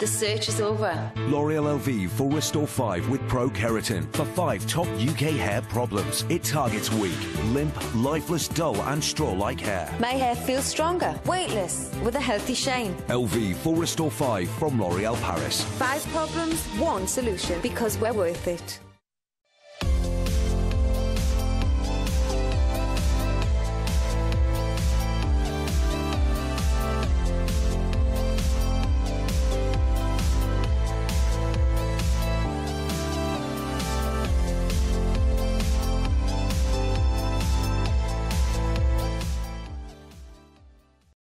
The search is over. L'Oreal Elvive Full Restore 5 with Pro Keratin for 5 top UK hair problems. It targets weak, limp, lifeless, dull and straw-like hair. My hair feels stronger, weightless, with a healthy shine. Elvive Full Restore 5 from L'Oreal Paris. 5 problems, 1 solution, because we're worth it.